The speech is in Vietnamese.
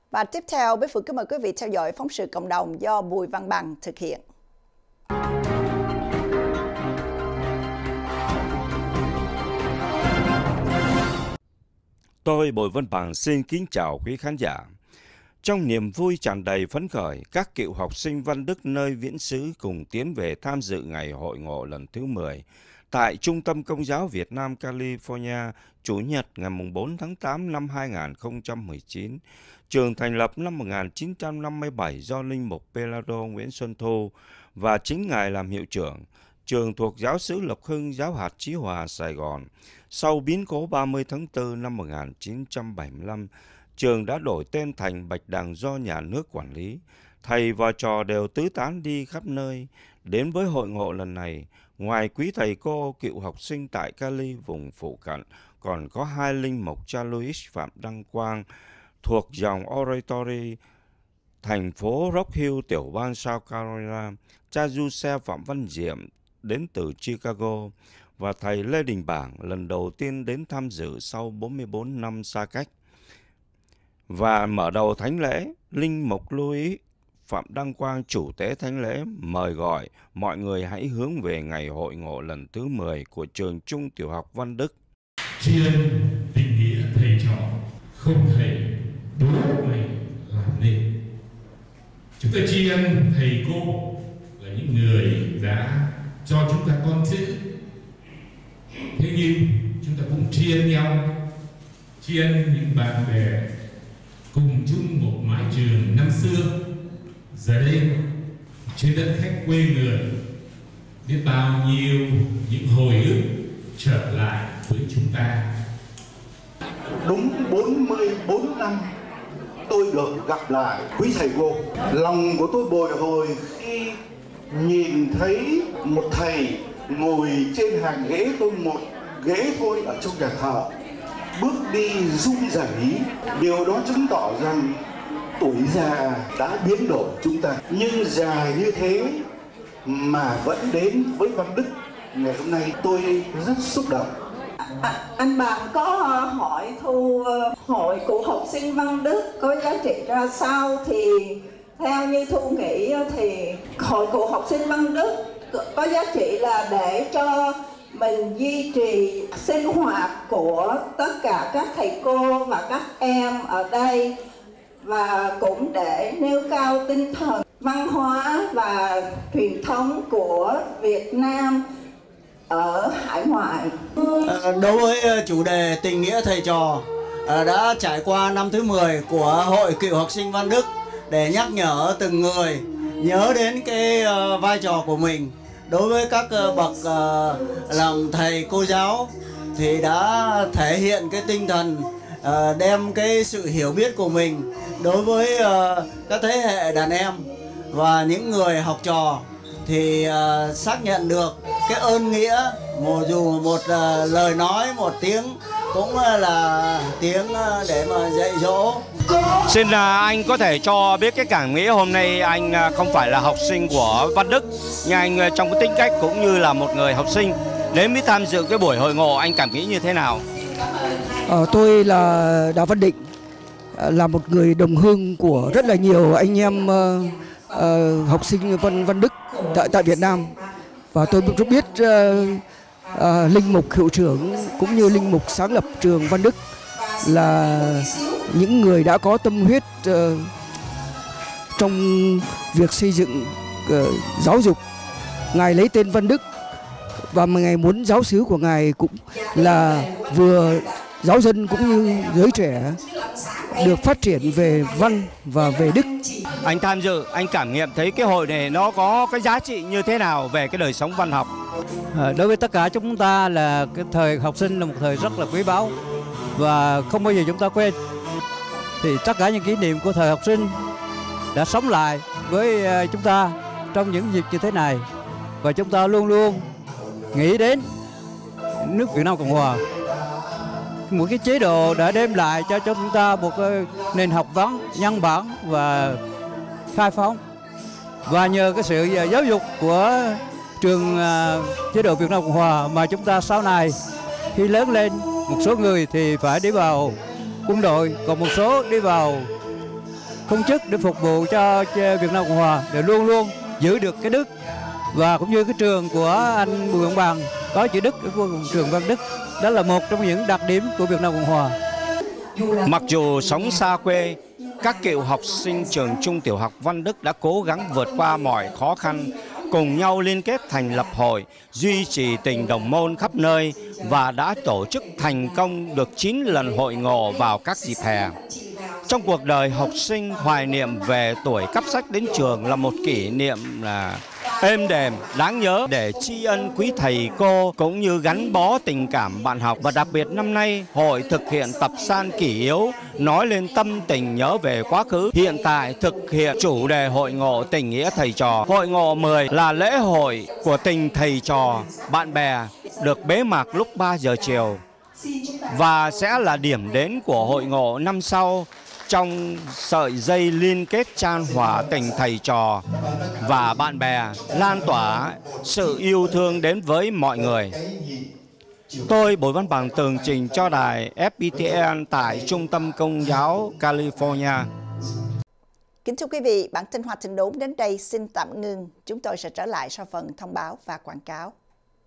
Và tiếp theo, Bích Phượng kính mời quý vị theo dõi phóng sự cộng đồng do Bùi Văn Bằng thực hiện. Tôi Bùi Văn Bằng xin kính chào quý khán giả. Trong niềm vui tràn đầy phấn khởi, các cựu học sinh Văn Đức nơi viễn xứ cùng tiến về tham dự ngày hội ngộ lần thứ 10 tại Trung tâm Công giáo Việt Nam California, Chủ nhật ngày 4 tháng 8 năm 2019. Trường thành lập năm 1957 do Linh mục Pelado Nguyễn Xuân Thu và chính Ngài làm hiệu trưởng. Trường thuộc Giáo xứ Lộc Hưng, Giáo hạt Chí Hòa, Sài Gòn. Sau biến cố 30 tháng 4 năm 1975, trường đã đổi tên thành Bạch Đằng do nhà nước quản lý. Thầy và trò đều tứ tán đi khắp nơi. Đến với hội ngộ lần này, ngoài quý thầy cô cựu học sinh tại Cali vùng phụ cận, còn có hai linh mục cha Louis Phạm Đăng Quang thuộc dòng Oratory, thành phố Rock Hill, tiểu bang South Carolina, cha Giuse Phạm Văn Diệm đến từ Chicago, và thầy Lê Đình Bảng lần đầu tiên đến tham dự sau 44 năm xa cách. Và mở đầu thánh lễ, linh mục Louis Phạm Đăng Quang, chủ tế thánh lễ, mời gọi mọi người hãy hướng về ngày hội ngộ lần thứ 10 của trường Trung tiểu học Văn Đức. Tri ân tình nghĩa thầy trò, không thầy đố mày làm nên. Chúng ta tri ân thầy cô là những người đã cho chúng ta con chữ. Thế nhưng chúng ta cũng tri ân nhau, tri ân những bạn bè cùng chung một mái trường năm xưa. Giờ đây trên đất khách quê người, biết bao nhiêu những hồi ức trở lại với chúng ta. Đúng 44 năm tôi được gặp lại quý thầy cô. Lòng của tôi bồi hồi khi nhìn thấy một thầy ngồi trên hàng ghế, tôi một ghế thôi ở trong nhà thờ, bước đi run rẩy. Điều đó chứng tỏ rằng tuổi già đã biến đổi chúng ta, nhưng già như thế mà vẫn đến với Văn Đức ngày hôm nay, tôi rất xúc động. Anh bạn có hỏi Thu hội cựu học sinh Văn Đức có giá trị ra sao, thì theo như Thu nghĩ thì hội cựu học sinh Văn Đức có giá trị là để cho mình duy trì sinh hoạt của tất cả các thầy cô và các em ở đây, và cũng để nêu cao tinh thần văn hóa và truyền thống của Việt Nam ở hải ngoại. Đối với chủ đề tình nghĩa thầy trò, đã trải qua năm thứ 10 của Hội Cựu Học sinh Văn Đức để nhắc nhở từng người nhớ đến cái vai trò của mình. Đối với các bậc làm thầy cô giáo thì đã thể hiện cái tinh thần đem cái sự hiểu biết của mình đối với các thế hệ đàn em và những người học trò, thì xác nhận được cái ơn nghĩa, dù một lời nói, một tiếng cũng là tiếng để mà dạy dỗ. Xin anh có thể cho biết cái cảm nghĩ hôm nay anh không phải là học sinh của Văn Đức, nhưng anh trong cái tính cách cũng như là một người học sinh đến với tham dự cái buổi hội ngộ, anh cảm nghĩ như thế nào? Tôi là Đào Văn Định, là một người đồng hương của rất là nhiều anh em học sinh Văn Đức tại Việt Nam, và tôi rất biết linh mục hiệu trưởng cũng như linh mục sáng lập trường Văn Đức là những người đã có tâm huyết trong việc xây dựng giáo dục. Ngài lấy tên Văn Đức và Ngài muốn giáo xứ của Ngài cũng là vừa giáo dân cũng như giới trẻ được phát triển về văn và về đức. Anh tham dự, anh cảm nghiệm thấy cái hội này nó có cái giá trị như thế nào về cái đời sống văn học? Đối với tất cả chúng ta là cái thời học sinh là một thời rất là quý báu và không bao giờ chúng ta quên. Thì tất cả những kỷ niệm của thời học sinh đã sống lại với chúng ta trong những dịp như thế này, và chúng ta luôn luôn nghĩ đến nước Việt Nam Cộng Hòa, một cái chế độ đã đem lại cho chúng ta một nền học vấn nhân bản và khai phóng. Và nhờ cái sự giáo dục của trường chế độ Việt Nam Cộng Hòa mà chúng ta sau này khi lớn lên, một số người thì phải đi vào quân đội, còn một số đi vào công chức để phục vụ cho Việt Nam Cộng Hòa, để luôn luôn giữ được cái đức, và cũng như cái trường của anh Bùi Văn Bằng có chữ Đức ở trường Văn Đức. Đó là một trong những đặc điểm của Việt Nam Cộng Hòa. Mặc dù sống xa quê, các cựu học sinh trường Trung Tiểu học Văn Đức đã cố gắng vượt qua mọi khó khăn, cùng nhau liên kết thành lập hội, duy trì tình đồng môn khắp nơi và đã tổ chức thành công được 9 lần hội ngộ vào các dịp hè. Trong cuộc đời học sinh, hoài niệm về tuổi cắp sách đến trường là một kỷ niệm êm đềm, đáng nhớ để tri ân quý thầy cô cũng như gắn bó tình cảm bạn học. Và đặc biệt năm nay, hội thực hiện tập san kỷ yếu, nói lên tâm tình nhớ về quá khứ. Hiện tại thực hiện chủ đề hội ngộ tình nghĩa thầy trò. Hội ngộ 10 là lễ hội của tình thầy trò, bạn bè, được bế mạc lúc 3 giờ chiều và sẽ là điểm đến của hội ngộ năm sau, trong sợi dây liên kết chan hòa tình thầy trò và bạn bè, lan tỏa sự yêu thương đến với mọi người. Tôi, Bùi Văn Bằng, tường trình cho đài FPTN tại Trung tâm Công giáo California. Kính thưa quý vị, bản tin Hoa Thịnh Đốn đến đây xin tạm ngưng. Chúng tôi sẽ trở lại sau phần thông báo và quảng cáo.